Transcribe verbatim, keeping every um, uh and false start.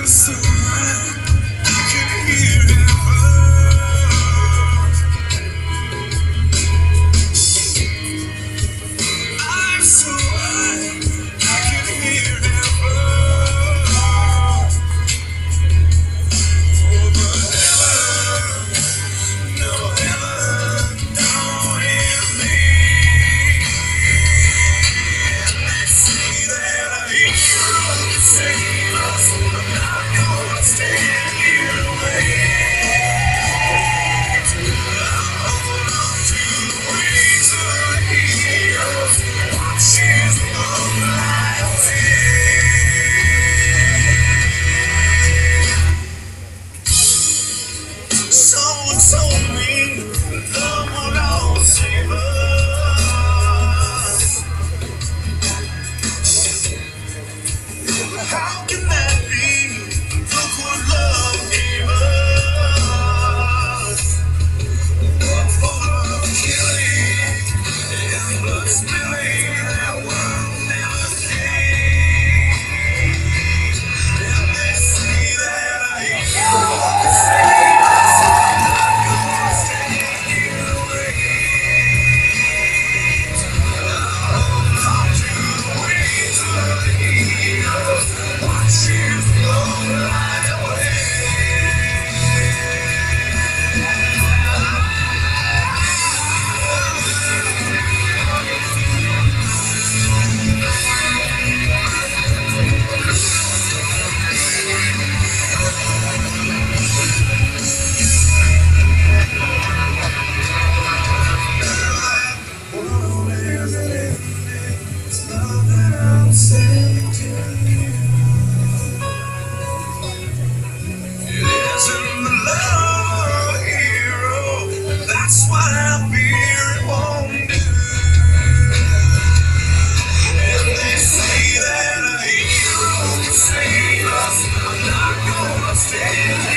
so high, I can hear heaven. I'm so high, I can hear heaven. Oh, but heaven, no heaven, don't hear me. They say that a hero can save us. I'm not gonna stand here and wait. Hold on to the wings of the heroes. Watch as the love fly away. Someone told me love will always save us. How can that be? Look what love gave us. For the killing and blood spilling that world never seen. And they say that a hero can save us. I'm not gonna stand here and wait. Hold on to the wings of the heroes. Watch as the love fly away. World is ending. It's love that I'm sending to you. It isn't the love of a hero. That's why I fear it won't do. And they say that a hero can save us. I'm not gonna stand